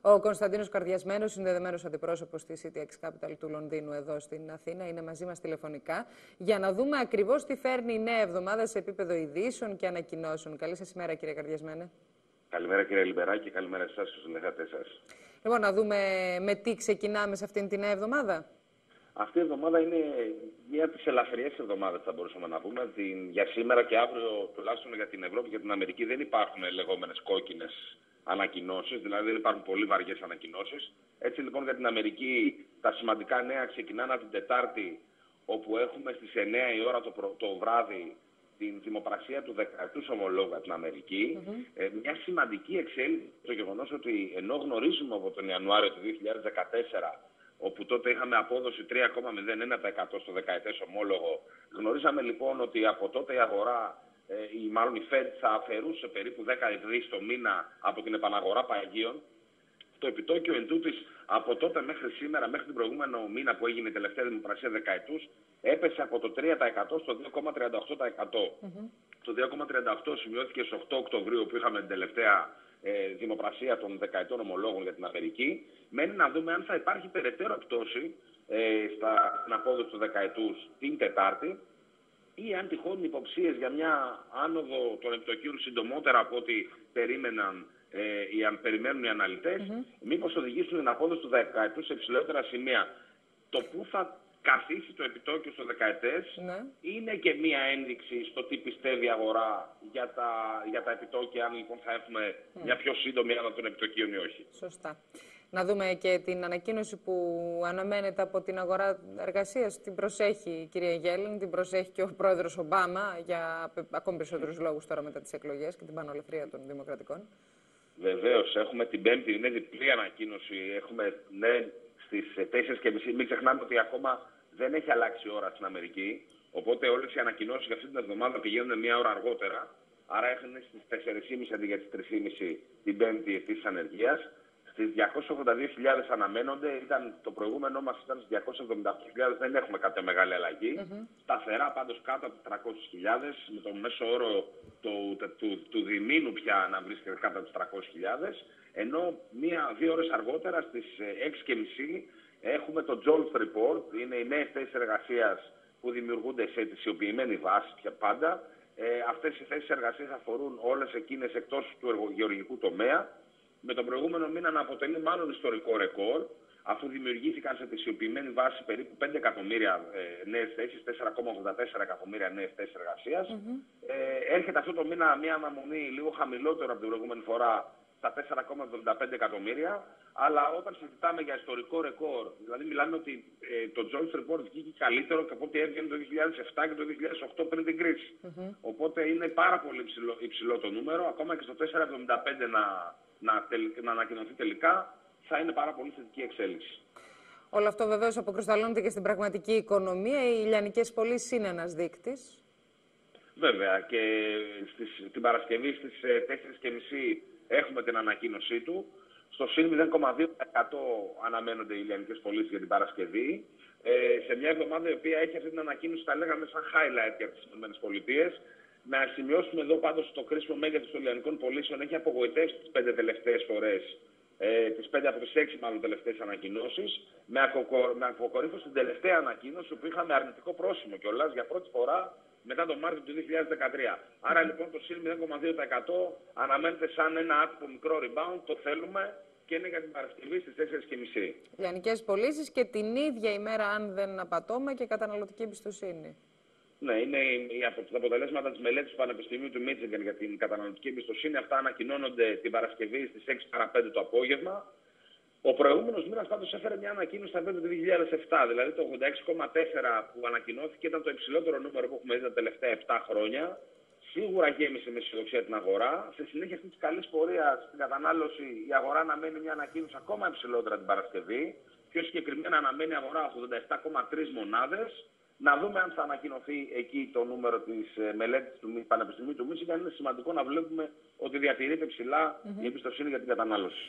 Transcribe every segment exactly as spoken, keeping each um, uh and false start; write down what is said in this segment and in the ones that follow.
Ο Κωνσταντίνος Καρδιασμένος, συνδεδεμένος αντιπρόσωπος της σι τι εξ Capital του Λονδίνου εδώ στην Αθήνα, είναι μαζί μας τηλεφωνικά για να δούμε ακριβώς τι φέρνει η νέα εβδομάδα σε επίπεδο ειδήσεων και ανακοινώσεων. Καλή σας ημέρα, κύριε Καρδιασμένε. Καλημέρα, κύριε Λιμπεράκη, και καλημέρα σε εσάς και στους συνεργάτες σας. Λοιπόν, να δούμε με τι ξεκινάμε σε αυτήν την νέα εβδομάδα. Αυτή η εβδομάδα είναι μία από τις ελαφριές εβδομάδες, θα μπορούσαμε να πούμε. Την, για σήμερα και αύριο, τουλάχιστον για την Ευρώπη και για την Αμερική, δεν υπάρχουν λεγόμενες κόκκινες ανακοινώσεις, δηλαδή δεν υπάρχουν πολύ βαριές ανακοινώσεις. Έτσι λοιπόν για την Αμερική τα σημαντικά νέα ξεκινάνε από την Τετάρτη, όπου έχουμε στις εννιά η ώρα το, προ, το βράδυ την δημοπρασία του δεκαετού ομολόγου για την Αμερική. Mm-hmm. ε, μια σημαντική εξέλιξη το γεγονός ότι ενώ γνωρίζουμε από τον Ιανουάριο του δύο χιλιάδες δεκατέσσερα, όπου τότε είχαμε απόδοση τρία κόμμα μηδέν ένα τοις εκατό στο δεκαετές ομόλογο, γνωρίζαμε λοιπόν ότι από τότε η αγορά, ε, ή μάλλον η Fed, θα αφαιρούσε περίπου δέκα δισεκατομμύρια το μήνα από την επαναγορά παγίων. Το επιτόκιο εντούτοις από τότε μέχρι σήμερα, μέχρι την προηγούμενο μήνα που έγινε η τελευταία δημοπρασία δεκαετούς, έπεσε από το τρία τοις εκατό στο δύο κόμμα τριάντα οκτώ τοις εκατό. Mm-hmm. Το δύο κόμμα τριάντα οκτώ σημειώθηκε στις οκτώ Οκτωβρίου, που είχαμε την τελευταία ε, δημοπρασία των δεκαετών ομολόγων για την Αμερική. Μένει να δούμε αν θα υπάρχει περαιτέρω πτώση ε, στα, στην απόδοση του δεκαετούς την Τετάρτη, ή αν τυχόν υποψίες για μια άνοδο των επιτοκίων συντομότερα από ό,τι περίμεναν ε, οι, αν περιμένουν οι αναλυτές, mm-hmm. μήπως οδηγήσουν την απόδοση του δεκαετού σε υψηλότερα σημεία. Το που θα καθίσει το επιτόκιο στο δεκαετές mm-hmm. είναι και μία ένδειξη στο τι πιστεύει η αγορά για τα, για τα επιτόκια, αν λοιπόν θα έχουμε mm. μια πιο σύντομη άνοδο των επιτοκίων ή όχι. Σωστά. Να δούμε και την ανακοίνωση που αναμένεται από την αγορά εργασίας. Την προσέχει η κυρία Γέλεν, την προσέχει και ο πρόεδρος Ομπάμα για ακόμη περισσότερους λόγους τώρα μετά τις εκλογές και την πανολευθερία των Δημοκρατικών. Βεβαίως, έχουμε την Πέμπτη, είναι διπλή ανακοίνωση. Έχουμε ναι, στις τέσσερις και μισή. Μην ξεχνάμε ότι ακόμα δεν έχει αλλάξει η ώρα στην Αμερική. Οπότε όλες οι ανακοινώσεις για αυτή την εβδομάδα πηγαίνουν μία ώρα αργότερα. Άρα έχουν στις τέσσερις και μισή αντί για τις τρεις και μισή την Πέμπτη της ανεργίας. Στις διακόσιες ογδόντα δύο χιλιάδες αναμένονται, ήταν, το προηγούμενό μας ήταν στις διακόσιες εβδομήντα οκτώ χιλιάδες, δεν έχουμε κάποια μεγάλη αλλαγή. Mm-hmm. Σταθερά πάντως κάτω από τις τριακόσιες χιλιάδες, με τον μέσο όρο του, του, του, του διμήνου πια να βρίσκεται κάτω από τις τριακόσιες χιλιάδες, ενώ μία-δύο ώρες αργότερα στις έξι και μισή έχουμε το Jobs Report, είναι οι νέες θέσεις εργασίας που δημιουργούνται σε αιτησιοποιημένη βάση πια πάντα. Ε, αυτές οι θέσεις εργασίας αφορούν όλες εκείνες εκτός του γεωργικού τομέα, με τον προηγούμενο μήνα να αποτελεί μάλλον ιστορικό ρεκόρ, αφού δημιουργήθηκαν σε αιτησιοποιημένη βάση περίπου πέντε εκατομμύρια ε, νέες θέσεις, τέσσερα κόμμα ογδόντα τέσσερα εκατομμύρια νέες θέσεις εργασίας. Mm-hmm. Ε, έρχεται αυτό το μήνα μια αναμονή λίγο χαμηλότερο από την προηγούμενη φορά, στα τέσσερα κόμμα εβδομήντα πέντε εκατομμύρια, αλλά όταν συζητάμε για ιστορικό ρεκόρ, δηλαδή μιλάμε ότι ε, το Jobs Report βγήκε καλύτερο και από ό,τι έβγαινε το δύο χιλιάδες επτά και το δύο χιλιάδες οκτώ πριν την κρίση. Mm-hmm. Οπότε είναι πάρα πολύ υψηλό, υψηλό το νούμερο, ακόμα και στο τέσσερα κόμμα εβδομήντα πέντε να, να, τελ, να ανακοινωθεί τελικά, θα είναι πάρα πολύ θετική εξέλιξη. Όλο αυτό βεβαίως αποκρισταλώνεται και στην πραγματική οικονομία. Οι λιανικές πωλήσεις είναι ένας δείκτης. Βέβαια, και στις, την Παρασκευή στις τέσσερις και μισή έχουμε την ανακοίνωσή του. Στο συν μηδέν κόμμα δύο τοις εκατό αναμένονται οι λιανικές πωλήσεις για την Παρασκευή. Ε, σε μια εβδομάδα η οποία έχει αυτή την ανακοίνωση, τα λέγαμε σαν highlight για τις ΗΠΑ. Να σημειώσουμε εδώ πάντως το κρίσιμο μέγεθος των λιανικών πωλήσεων έχει απογοητεύσει τις πέντε τελευταίες φορές, ε, τις πέντε από τις έξι μάλλον τελευταίες ανακοινώσεις, με, ακοκο, με αποκορύφωση στην τελευταία ανακοίνωση που είχαμε αρνητικό πρόσημο κιόλας για πρώτη φορά μετά τον Μάρτιο του δύο χιλιάδες δεκατρία. Άρα λοιπόν το συν μηδέν κόμμα δύο τοις εκατό αναμένεται σαν ένα άτυπο μικρό rebound, το θέλουμε και είναι για την Παρασκευή στις τέσσερις και μισή. Λιανικές πωλήσεις και την ίδια ημέρα, αν δεν απατώμε, και καταναλωτική εμπιστοσύνη. Ναι, είναι από τα αποτελέσματα της μελέτης του Πανεπιστημίου του Μίτσιγκαν για την καταναλωτική εμπιστοσύνη. Αυτά ανακοινώνονται την Παρασκευή στις έξι παρά πέντε το απόγευμα. Ο προηγούμενος μήνας πάντως έφερε μια ανακοίνωση στα πέντε του δύο χιλιάδες επτά, δηλαδή το ογδόντα έξι κόμμα τέσσερα που ανακοινώθηκε ήταν το υψηλότερο νούμερο που έχουμε δει τα τελευταία επτά χρόνια. Σίγουρα γέμισε με αισιοδοξία την αγορά. Σε συνέχεια αυτή τη καλή πορεία στην κατανάλωση, η αγορά αναμένει μια ανακοίνωση ακόμα υψηλότερα την Παρασκευή. Πιο συγκεκριμένα αναμένει η αγορά ογδόντα επτά κόμμα τρεις μονάδες. Να δούμε αν θα ανακοινωθεί εκεί το νούμερο της μελέτης του Πανεπιστημίου του Μίτσιγκαν. Είναι σημαντικό να βλέπουμε ότι διατηρείται ψηλά mm-hmm. η εμπιστοσύνη για την κατανάλωση.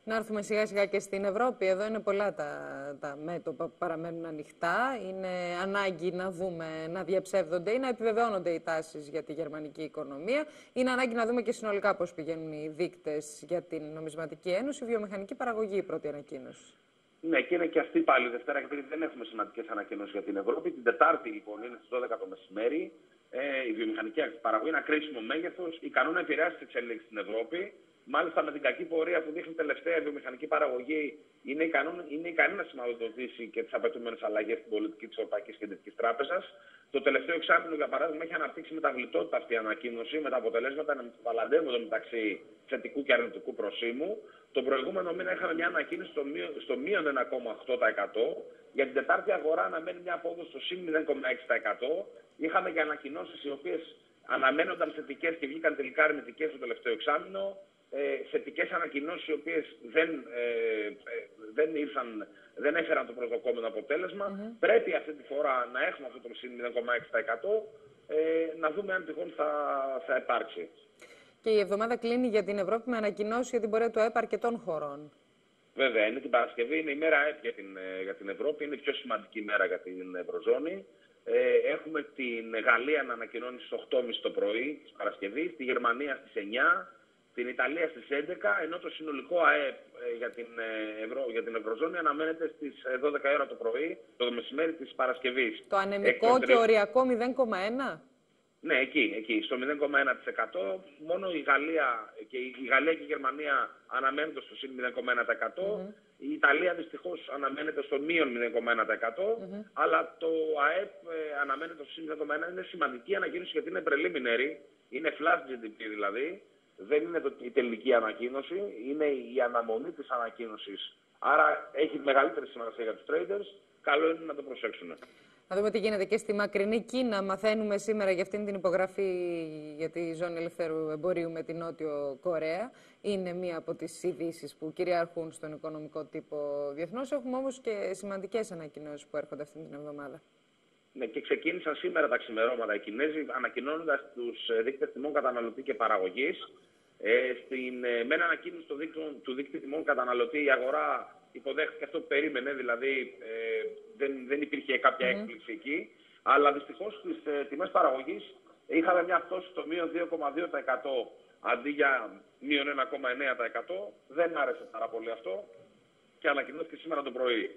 Να έρθουμε σιγά σιγά και στην Ευρώπη. Εδώ είναι πολλά τα, τα μέτωπα που παραμένουν ανοιχτά. Είναι ανάγκη να δούμε να διαψεύδονται ή να επιβεβαιώνονται οι τάσεις για τη γερμανική οικονομία. Είναι ανάγκη να δούμε και συνολικά πώς πηγαίνουν οι δείκτες για την Νομισματική Ένωση. Η βιομηχανική παραγωγή, η πρώτη ανακοίνωση. Ναι, και είναι και αυτή πάλι Δευτέρα, γιατί δεν έχουμε σημαντικές ανακοινώσεις για την Ευρώπη. Την Τετάρτη, λοιπόν, είναι στις δώδεκα το μεσημέρι. Ε, η βιομηχανική παραγωγή, ένα κρίσιμο μέγεθος, ικανό να επηρεάσει τις εξελίξεις στην Ευρώπη. Μάλιστα, με την κακή πορεία που δείχνει τελευταία η βιομηχανική παραγωγή, είναι ικανό, είναι ικανή να σηματοδοτήσει και τις απαιτούμενες αλλαγές στην πολιτική της Ευρωπαϊκής Κεντρικής Τράπεζας. Το τελευταίο εξάμηνο, για παράδειγμα, έχει αναπτύξει μεταβλητότητα αυτή η ανακοίνωση, με τα αποτελέσματα να μεταβαλλαντεύονται μεταξύ θετικού και αρνητικού προσήμου. Τον προηγούμενο μήνα είχαμε μια ανακοίνωση στο μείον ένα κόμμα οκτώ τοις εκατό. Για την Τετάρτη αγορά αναμένει μια απόδοση στο συν μηδέν κόμμα έξι τοις εκατό. Είχαμε και ανακοινώσεις οι οποίες αναμένονταν θετικές και βγήκαν τελικά αρνητικές το τελευταίο εξάμηνο. Ε, θετικές ανακοινώσεις οι οποίες δεν, ε, ε, δεν, ήρθαν, δεν έφεραν το προσδοκόμενο αποτέλεσμα. Mm-hmm. Πρέπει αυτή τη φορά να έχουμε αυτό το συν μηδέν κόμμα έξι τοις εκατό, ε, να δούμε αν τυχόν θα, θα υπάρξει. Και η εβδομάδα κλείνει για την Ευρώπη με ανακοινώσεις για την πορεία του ΑΕΠ αρκετών χωρών. Βέβαια, είναι την Παρασκευή, είναι η μέρα ΑΕΠ για την, για την Ευρώπη, είναι η πιο σημαντική μέρα για την Ευρωζώνη. Ε, έχουμε την Γαλλία να ανακοινώνει στις οκτώ και μισή το πρωί της Παρασκευής, τη Γερμανία στις εννιά, την Ιταλία στις έντεκα, ενώ το συνολικό ΑΕΠ ε, για, την, ε, Ευρω... για την Ευρωζώνη αναμένεται στις δώδεκα η ώρα το πρωί, το μεσημέρι της Παρασκευής. Το ανεμικό και οριακό μηδέν κόμμα ένα. Ναι, εκεί, εκεί, στο μηδέν κόμμα ένα τοις εκατό. Μόνο η Γαλλία και η, η, Γαλλία και η Γερμανία αναμένονται στο συν μηδέν κόμμα ένα τοις εκατό. Mm-hmm. Η Ιταλία δυστυχώς αναμένεται στο μείον μηδέν κόμμα ένα τοις εκατό. Mm-hmm. Αλλά το ΑΕΠ ε, αναμένεται στο συν μηδέν κόμμα ένα τοις εκατό. Είναι σημαντική ανακοίνωση γιατί είναι preliminary, είναι flash τζι ντι πι δηλαδή. Δεν είναι το, η τελική ανακοίνωση, είναι η αναμονή της ανακοίνωσης. Άρα έχει μεγαλύτερη σημασία για τους traders. Καλό είναι να το προσέξουν. Να δούμε τι γίνεται και στη μακρινή Κίνα. Μαθαίνουμε σήμερα για αυτήν την υπογραφή για τη ζώνη ελευθέρου εμπορίου με την Νότιο Κορέα. Είναι μία από τις ειδήσεις που κυριαρχούν στον οικονομικό τύπο διεθνώς. Έχουμε όμως και σημαντικές ανακοινώσεις που έρχονται αυτή την εβδομάδα. Ναι, και ξεκίνησαν σήμερα τα ξημερώματα οι Κινέζοι, ανακοινώνοντας τους δείκτες τιμών καταναλωτή και παραγωγής. Ε, στην, ε, με ένα ανακοίνωση του δείκτη, του δείκτη τιμών καταναλωτή, η αγορά υποδέχτηκε αυτό που περίμενε, δηλαδή ε, δεν, δεν υπήρχε κάποια mm-hmm. έκπληξη εκεί. Αλλά δυστυχώς στις ε, τιμές παραγωγής είχαμε μια πτώση στο μείον δύο κόμμα δύο τοις εκατό αντί για μείον ένα κόμμα εννέα τοις εκατό. Δεν άρεσε πάρα πολύ αυτό και ανακοινώθηκε σήμερα το πρωί.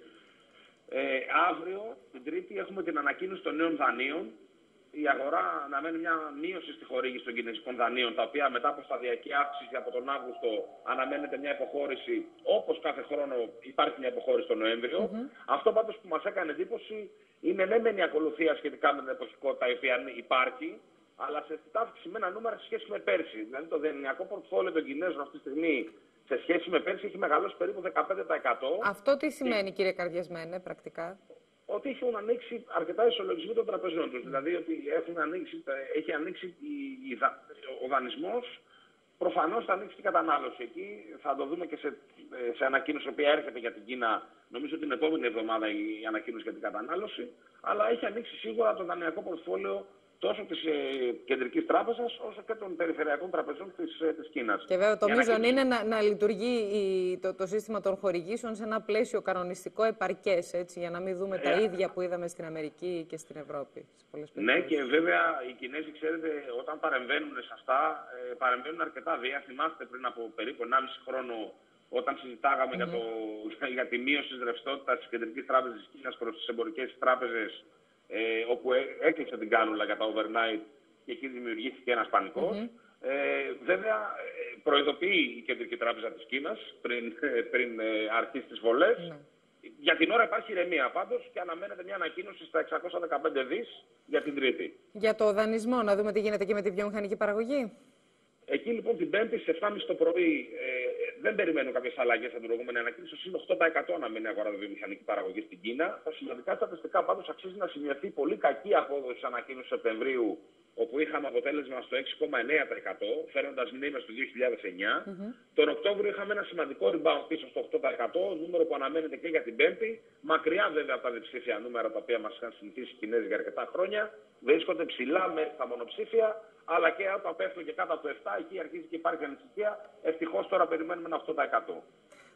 Ε, αύριο, την Τρίτη, έχουμε την ανακοίνωση των νέων δανείων. Η αγορά αναμένει μια μείωση στη χορήγηση των κινέζικων δανείων, τα οποία μετά από σταδιακή αύξηση από τον Αύγουστο αναμένεται μια υποχώρηση. Όπως κάθε χρόνο υπάρχει μια υποχώρηση τον Νοέμβριο. Mm-hmm. Αυτό πάντως που μας έκανε εντύπωση είναι ναι μεν η ακολουθία σχετικά με την εποχικότητα η οποία υπάρχει, αλλά σε αυξημένα νούμερα σε σχέση με πέρσι. Δηλαδή το δανειακό πορτφόλιο των Κινέζων αυτή τη στιγμή σε σχέση με πέρσι έχει μεγαλώσει περίπου δεκαπέντε τοις εκατό. Αυτό τι σημαίνει, και... κύριε Καρδιασμένε, πρακτικά? Ότι έχουν ανοίξει αρκετά ισολογισμοί των τραπεζών τους. Δηλαδή ότι έχουν ανοίξει, έχει ανοίξει η, η, ο δανεισμός, προφανώς θα ανοίξει την κατανάλωση. Εκεί θα το δούμε και σε, σε ανακοίνωση η οποία έρχεται για την Κίνα, νομίζω την επόμενη εβδομάδα η ανακοίνωση για την κατανάλωση, αλλά έχει ανοίξει σίγουρα το δανειακό πορτφόλιο τόσο της ε, Κεντρικής Τράπεζας όσο και των περιφερειακών τραπεζών της, ε, της Κίνας. Και βέβαια το μείζον είναι να, να λειτουργεί η, το, το σύστημα των χορηγήσεων σε ένα πλαίσιο κανονιστικό επαρκές, έτσι, για να μην δούμε ε, τα ίδια που είδαμε στην Αμερική και στην Ευρώπη. Ναι, και βέβαια οι Κινέζοι, ξέρετε, όταν παρεμβαίνουν σε αυτά, ε, παρεμβαίνουν αρκετά βία. Θυμάστε πριν από περίπου ενάμιση χρόνο, όταν συζητάγαμε mm-hmm. για, το, για τη μείωση της ρευστότητας της Κεντρικής Τράπεζας της Κίνας προς τις εμπορικές τράπεζες, Ε, όπου έκλεισε την κάνουλα για τα overnight και εκεί δημιουργήθηκε ένας πανικός. Mm-hmm. Ε, βέβαια, προειδοποιεί η Κεντρική Τράπεζα της Κίνας πριν, πριν ε, αρχίσει τις βολές. Mm-hmm. Για την ώρα υπάρχει ηρεμία πάντως και αναμένεται μια ανακοίνωση στα εξακόσια δεκαπέντε δις για την Τρίτη. Για το δανεισμό, να δούμε τι γίνεται και με τη βιομηχανική παραγωγή. Εκεί λοιπόν την Πέμπτη στις εφτά και μισή το πρωί ε, δεν περιμένουν κάποιες αλλαγές από την προηγούμενη ανακοίνωση. Στο οκτώ τοις εκατό αναμένει η αγορά βιομηχανική παραγωγή στην Κίνα. Τα σημαντικά στατιστικά πάντως αξίζει να σημειωθεί πολύ κακή απόδοση της ανακοίνωσης Σεπτεμβρίου, όπου είχαμε αποτέλεσμα στο έξι κόμμα εννέα τοις εκατό, φέρνοντας μνήμες του δύο χιλιάδες εννιά. Mm-hmm. Τον Οκτώβριο είχαμε ένα σημαντικό rebound πίσω στο οκτώ τοις εκατό, νούμερο που αναμένεται και για την Πέμπτη. Μακριά βέβαια από τα διψήφια νούμερα τα οποία μας είχαν συνηθίσει οι Κινέζοι για αρκετά χρόνια. Βρίσκονται ψηλά μέχρι τα μονοψήφια, αλλά και όταν πέφτουν και κάτω από το επτά, εκεί αρχίζει και υπάρχει ανησυχία. Ευτυχώς τώρα περιμένουμε ένα οκτώ τοις εκατό.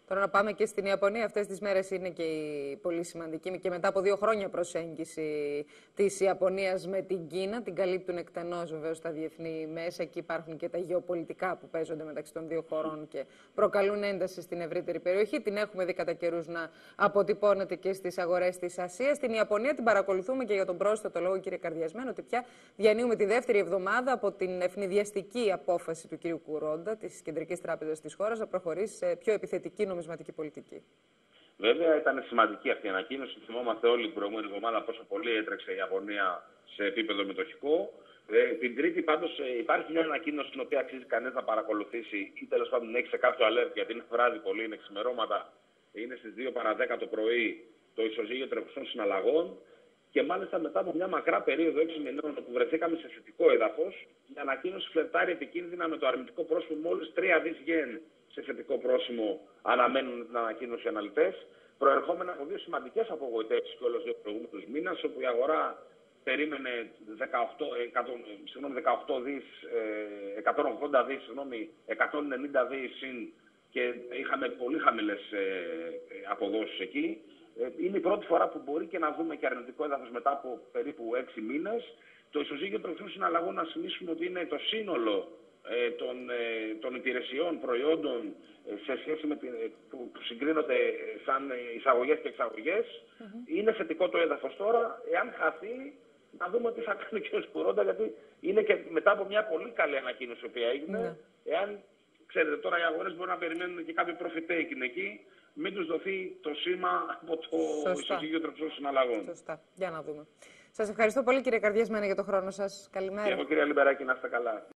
Τώρα να πάμε και στην Ιαπωνία. Αυτές τις μέρες είναι και η πολύ σημαντική και μετά από δύο χρόνια προσέγγιση της Ιαπωνίας με την Κίνα. Την καλύπτουν εκτενώς βεβαίως τα διεθνή μέσα. Εκεί υπάρχουν και τα γεωπολιτικά που παίζονται μεταξύ των δύο χωρών και προκαλούν ένταση στην ευρύτερη περιοχή. Την έχουμε δει κατά καιρούς να αποτυπώνεται και στις αγορές της Ασίας. Την Ιαπωνία την παρακολουθούμε και για τον πρόσθετο λόγο, κύριε Καρδιασμένο, ότι πια διανύουμε τη δεύτερη εβδομάδα από την ευνηδιαστική απόφαση του κύριου Κουρόντα, της Κεντρικής Τράπεζας της χώρας, να προχωρήσει σε πιο επιθετική νομισματική πολιτική. Βέβαια, ήταν σημαντική αυτή η ανακοίνωση. Θυμόμαστε όλοι την προηγούμενη εβδομάδα πόσο πολύ έτρεξε η Ιαπωνία σε επίπεδο μετοχικό. Ε, την Τρίτη, πάντως, ε, υπάρχει μια ανακοίνωση την οποία αξίζει κανείς να παρακολουθήσει ή τέλος πάντων να έχει σε κάποιο alert, γιατί είναι βράδυ πολύ, είναι ξημερώματα. Είναι στις δύο παρά δέκα το πρωί το ισοζύγιο τρεχουσών συναλλαγών. Και μάλιστα μετά από μια μακρά περίοδο έξι μηνών που βρεθήκαμε σε θετικό έδαφος, η ανακοίνωση φλερτάρει επικίνδυνα με το αρνητικό πρόσημο μόλις τρία δισεκατομμύρια γεν σε θετικό πρόσημο, αναμένουν την ανακοίνωση οι αναλυτές, προερχόμενα από δύο σημαντικές απογοητεύσεις και όλους δύο προηγούμενους μήνες, όπου η αγορά περίμενε δεκαοκτώ, δεκαοκτώ δις, εκατόν ογδόντα δις, συγγνώμη, εκατόν ενενήντα δις συν και είχαμε πολύ χαμηλές αποδόσεις εκεί. Είναι η πρώτη φορά που μπορεί και να δούμε και αρνητικό έδαφος μετά από περίπου έξι μήνες. Το ισοζύγιο τρεχουσών συναλλαγών, να θυμίσουμε ότι είναι το σύνολο ε, των, ε, των υπηρεσιών, προϊόντων ε, σε σχέση με την, ε, που, που συγκρίνονται σαν εισαγωγές και εξαγωγές. Mm-hmm. Είναι θετικό το έδαφος τώρα. Εάν χαθεί, να δούμε τι θα κάνει ο κ. Κουρόντα, γιατί είναι και μετά από μια πολύ καλή ανακοίνωση που έγινε. Mm-hmm. Εάν, ξέρετε, τώρα οι αγορές μπορούν να περιμένουν και κάποιο profit taking εκεί, μην τους δοθεί το σήμα από το ισοζύγιο τρεχουσών συναλλαγών. Σωστά. Για να δούμε. Σας ευχαριστώ πολύ, κύριε Καρδιασμένη, για τον χρόνο σας. Καλημέρα. Και εγώ, κυρία Λιμπεράκη, να είστε καλά.